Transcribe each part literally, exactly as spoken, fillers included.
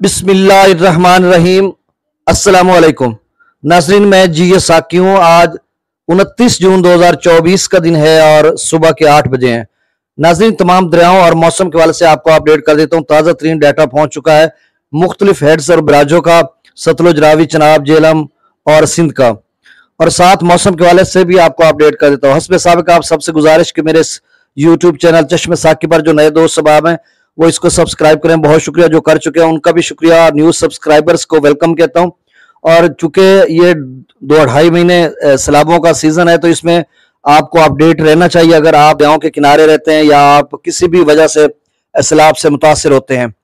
बिस्मिल्लाहिर्रहमानिर्रहीम। अस्सलामुअलैकुम नाजरीन, मैं जी ए साकी हूँ। आज उनतीस जून दो हज़ार चौबीस का दिन है और सुबह के आठ बजे हैं। नाजरीन, तमाम दरियाओं और मौसम के हवाले से आपको अपडेट कर देता हूँ। ताज़ा तरीन डाटा पहुंच चुका है मुख्तलिफ हेड्स और बराजों का, सतलुज, रावी, चनाब, जेहलम और सिंध का, और साथ मौसम के हवाले से भी आपको अपडेट कर देता हूँ। हस्बे साबिक आप सबसे गुजारिश कि मेरे यूट्यूब चैनल चश्मे साकी पर जो नए दोस्त सबाब हैं वो इसको सब्सक्राइब करें। बहुत शुक्रिया जो कर चुके हैं, उनका भी शुक्रिया। न्यूज सब्सक्राइबर्स को वेलकम कहता हूं। और चूंकि ये दो अढ़ाई महीने सैलाबों का सीजन है तो इसमें आपको अपडेट रहना चाहिए अगर आप दरियाओं के किनारे रहते हैं या आप किसी भी वजह से सैलाब से मुतासिर होते हैं।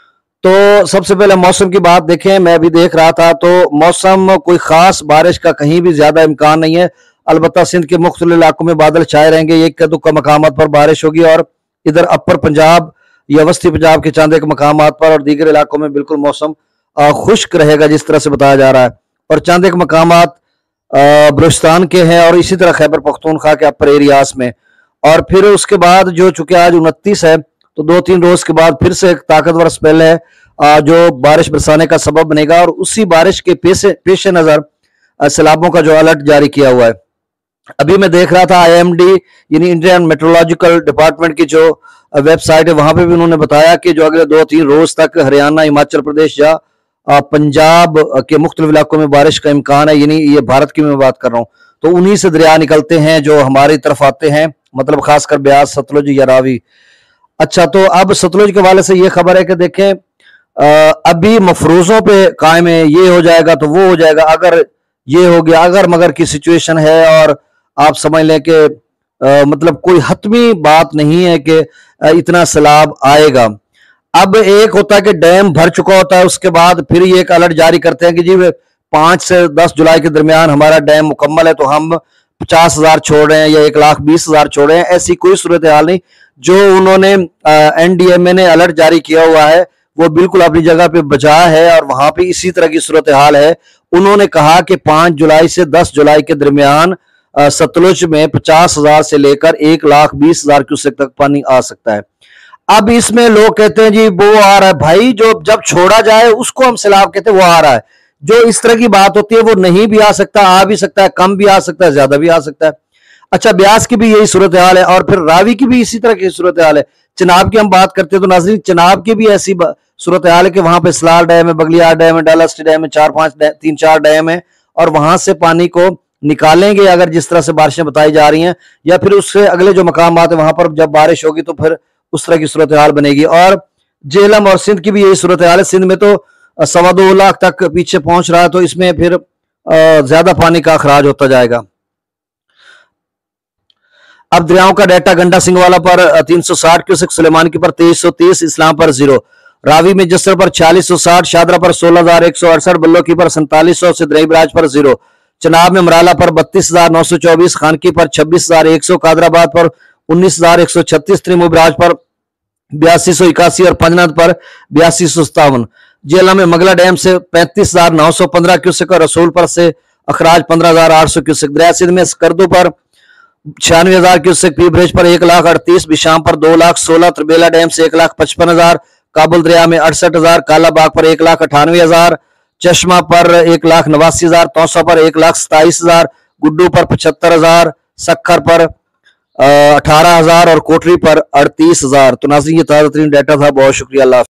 तो सबसे पहले मौसम की बात देखें। मैं भी देख रहा था तो मौसम कोई खास बारिश का कहीं भी ज्यादा इम्कान नहीं है। अलबत्ता सिंध के मुख्तलिफ इलाकों में बादल छाए रहेंगे, एक दुक्का मकामात पर बारिश होगी और इधर अपर पंजाब या वस्ती पंजाब के चांदे के मकामात पर और दीगर इलाकों में बिल्कुल मौसम खुश्क रहेगा जिस तरह से बताया जा रहा है। और चांदे के मकामात बलूचिस्तान के हैं और इसी तरह खैबर पख्तूनख्वा के अपर एरियाज में। और फिर उसके बाद जो चूंकि आज उनतीस है तो दो तीन रोज के बाद फिर से एक ताकतवर स्पेल है जो बारिश बरसाने का सबब बनेगा और उसी बारिश के पेश पेश नजर सैलाबों का जो अलर्ट जारी किया हुआ है। अभी मैं देख रहा था आई एम डी यानी इंडियन मेट्रोलॉजिकल डिपार्टमेंट की जो वेबसाइट है वहां पे भी उन्होंने बताया कि जो अगले दो तीन रोज तक हरियाणा, हिमाचल प्रदेश या पंजाब के मुख्तलिफ इलाकों में बारिश का इम्कान है। यानी ये भारत की मैं बात कर रहा हूँ, तो उन्हीं से दरिया निकलते हैं जो हमारी तरफ आते हैं, मतलब खासकर ब्यास, सतलुज या रावी। अच्छा, तो अब सतलुज के हवाले से ये खबर है कि देखें अभी मफरूजों पे कायम है, ये हो जाएगा तो वो हो जाएगा, अगर ये हो गया, अगर मगर की सिचुएशन है। और आप समझ लें कि मतलब कोई हतमी बात नहीं है कि इतना सैलाब आएगा। अब एक होता है कि डैम भर चुका होता है, उसके बाद फिर ये एक अलर्ट जारी करते हैं कि जी पांच से दस जुलाई के दरमियान हमारा डैम मुकम्मल है तो हम पचास हजार छोड़ रहे हैं या एक लाख बीस हजार छोड़ रहे हैं। ऐसी कोई सूरत हाल नहीं। जो उन्होंने एन डी एम ए ने अलर्ट जारी किया हुआ है वो बिल्कुल अपनी जगह पे बचा है और वहां पे इसी तरह की सूरत हाल है। उन्होंने कहा कि पांच जुलाई से दस जुलाई के दरमियान सतलुज में पचास हजार से लेकर एक लाख बीस हजार क्यूसेक तक पानी आ सकता है। अब इसमें लोग कहते हैं जी वो आ रहा है, भाई जो जब छोड़ा जाए उसको हम सैलाब कहते हैं, वो आ रहा है। जो इस तरह की बात होती है वो नहीं भी आ सकता, आ भी सकता है, कम भी आ सकता है, ज्यादा भी आ सकता है। अच्छा, ब्यास की भी यही सूरत हाल है और फिर रावी की भी इसी तरह की सूरत हाल है। चनाब की हम बात करते हैं तो नाज़रीन चनाब की भी ऐसी सूरत हाल है कि वहां पे सलाल डैम है, बगलियार डैम है, डालास्टी डैम है, चार पांच तीन चार डैम है और वहां से पानी को निकालेंगे अगर जिस तरह से बारिशें बताई जा रही हैं, या फिर उससे अगले जो मकाम आते हैं वहां पर जब बारिश होगी तो फिर उस तरह की सूरत हाल बनेगी। और जेहलम और सिंध की भी यही सूरत हाल है। सिंध में तो सवा दो लाख तक पीछे पहुंच रहा है, तो इसमें फिर ज्यादा पानी का अखराज होता जाएगा। अब दरियाओं का डाटा गंडा सिंह वाला पर तीन सौ साठ क्यूसेक, सुलेमान की पर तेईस सौ तीस, इस्लाम पर जीरो, रावी में जसर पर छियालीस सौ साठ, शादरा पर सोलह हजार एक सौ अड़सठ, बल्लो की पर सैंतालीस सौ, सिद्रई बराज पर जीरो, चनाब में मराला पर बत्तीस हजार नौ सौ चौबीस, खानकी पर छब्बीस हजार एक सौ, कादराबाद पर उन्नीस हजार एक सौ छत्तीस, त्रिमो बराज पर बयासी सौ इक्यासी और पंजनाद पर बयासी सौ सत्तावन, जेला में मगला डैम से पैंतीस हजार नौ सौ पंद्रह क्यूसेक और रसूल पर से अखराज पंद्रह हजार आठ सौ क्यूसेक, दरिया सिंध में स्कर्दू पर छियानवे हजार क्यूसेक, पी ब्रिज पर एक लाख अड़तीस, बिशाम पर दो लाख सोलह, त्रिबेला डैम से एक लाख पचपन हजार, काबुल दरिया में अड़सठ हजार, कालाबाग पर एक लाख अठानवे हजार, चश्मा पर एक लाख नवासी हजार, तौसा पर एक लाख सताइस हजार, गुड्डू पर पचहत्तर हजार, सखर पर अठारह हजार और कोटरी पर अड़तीस हजार। तो नाज़रीन ये ताज़ा तरीन डाटा था। बहुत शुक्रिया। अल्लाह।